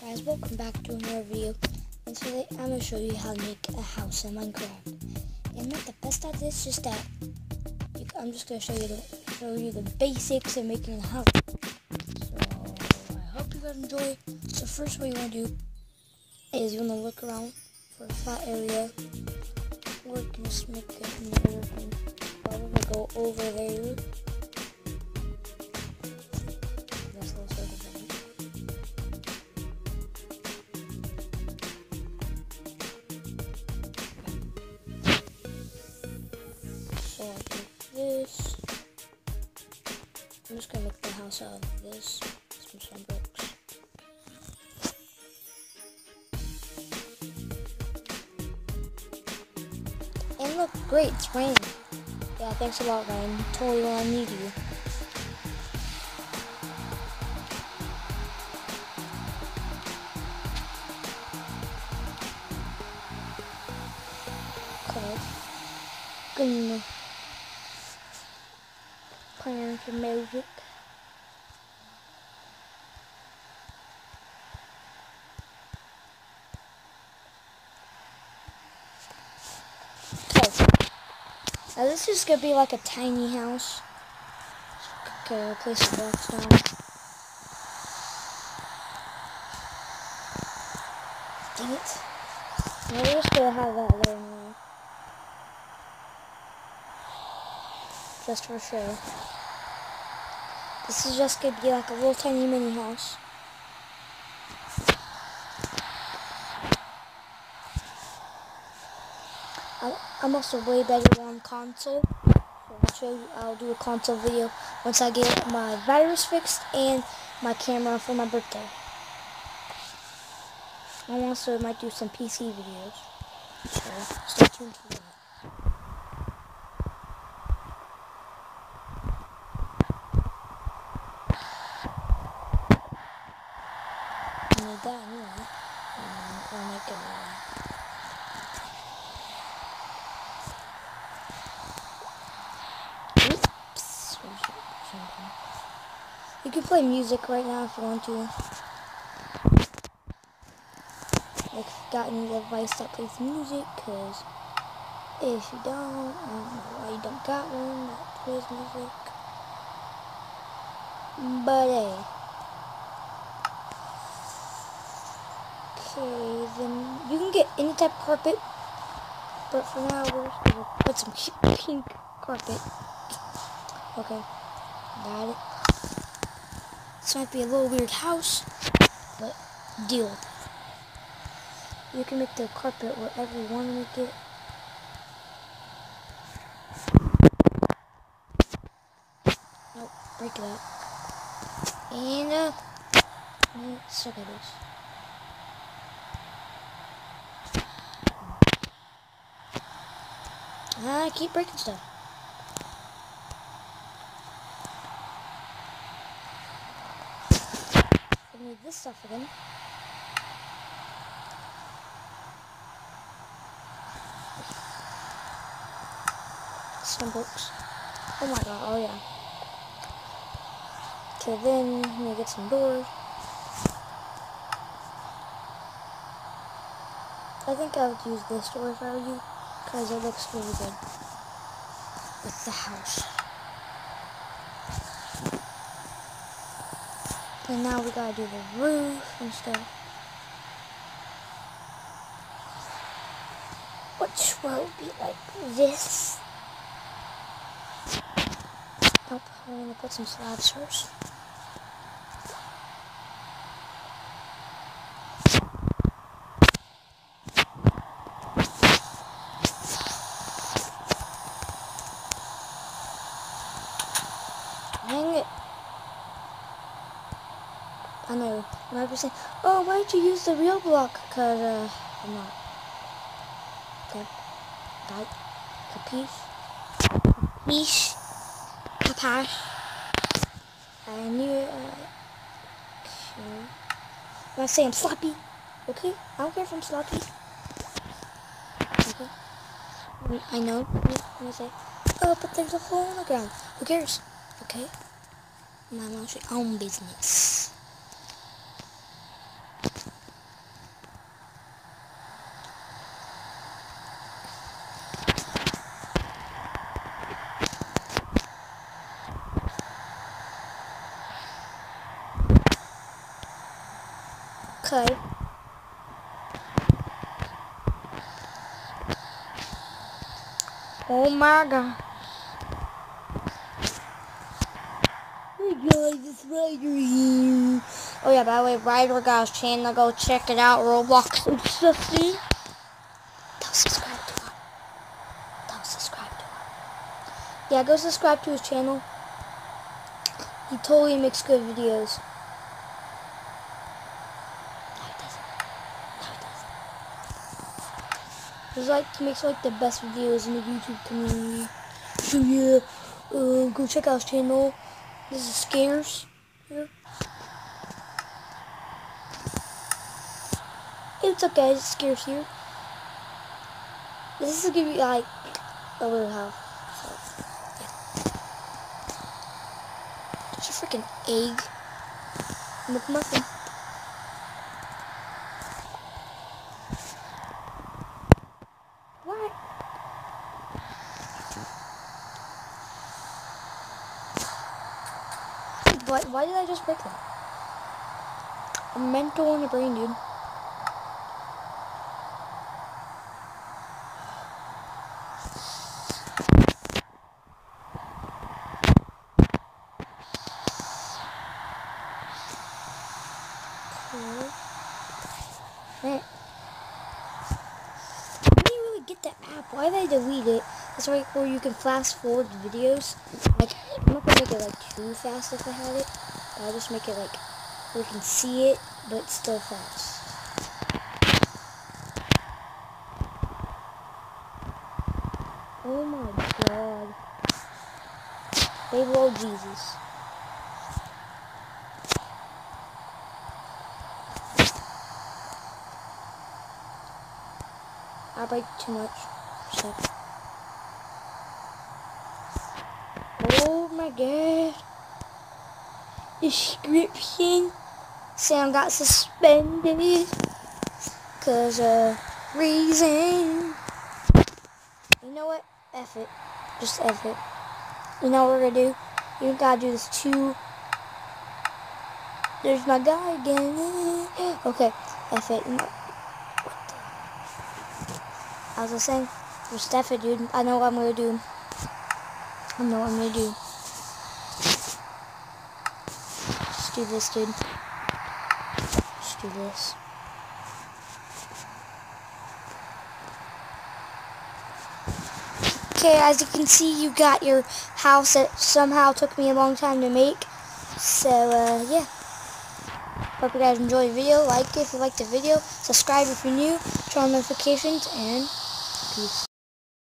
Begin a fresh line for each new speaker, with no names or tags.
Guys, welcome back to another video, and today I'm going to show you how to make a house in Minecraft. And not the best at this, just that I'm just going to show you the basics of making a house. So I hope you guys enjoy. So first, what you want to do is you want to look around for a flat area, or you can just make it another thing. I'm going to go over there. This little circle thing. So I take this. I'm just gonna make the house out of this. Some bricks. And look, great, it's raining. Yeah, thanks a lot, rain. Totally when I need you. Okay. Gonna play some music. Okay. Now this is gonna be like a tiny house. Okay, place the blocks down. Dang it. Now we're just gonna have that there now. Just for show. This is just gonna be like a little tiny mini house. I'm also way better on console. So I'll do a console video once I get my virus fixed and my camera for my birthday. I also might do some PC videos. So stay tuned for that. I need that anyway. I'll make it. Oops. You can play music right now if you want to. Like, got any advice that plays music, because if you don't, I don't know why you don't got one that plays music. But hey. Okay, then you can get any type of carpet, but for now we're just gonna put some pink carpet. Okay, got it. This might be a little weird house, but deal. You can make the carpet wherever you want to make it. Nope, break it up. And let's look at this. I keep breaking stuff. I need this stuff again. Some books. Oh my god, oh yeah. Okay, then we get some doors. I think I would use this door if I were you, because it looks really good with the house. And now we gotta do the roof and stuff. Which will be like this. Nope, I'm gonna put some slabs first. Dang it. I know, when I was saying, oh, why did you use the real block? Because, I'm not. Okay. Got it. Capiche. Capiche. Capash. I knew it. Okay. I'm not saying sloppy. Okay? I don't care if I'm sloppy. Okay. I know. I'm gonna say, oh, but there's a hole in the ground. Who cares? Okay? Mind your own business. Okay. Oh my god. Hey guys, it's Ryder here. Oh yeah, by the way, Ryder got his channel. Go check it out. Roblox and stuff. See? Don't subscribe to him. Don't subscribe to him. Yeah, go subscribe to his channel. He totally makes good videos. No, he doesn't. No, he doesn't. He makes like the best videos in the YouTube community. So yeah, go check out his channel. This is Scares here. It's okay, it's Scares here. This is gonna be like a little house. So, yeah. There's a freaking egg in the muffin. What? Why did I just break that? I'm mental in the brain, dude. Man. I didn't really get the app. Why did I delete it? It's right where you can fast forward the videos. Like, I'm not gonna make it like too fast if I had it. I'll just make it like where you can see it, but still fast. Oh my god. Baby Lord Jesus. I break too much stuff. Oh my god. Description. Sam got suspended. Cause of reason. You know what? F it. Just F it. You know what we're gonna do? You gotta do this too. There's my guy again. Okay. F it. I was just saying, just F it, dude. I know what I'm gonna do. I know what I'm gonna do. Just do this, dude. Just do this. Okay, as you can see, you got your house that somehow took me a long time to make. So, yeah. Hope you guys enjoyed the video. Like it if you liked the video. Subscribe if you're new. Turn on notifications, and peace.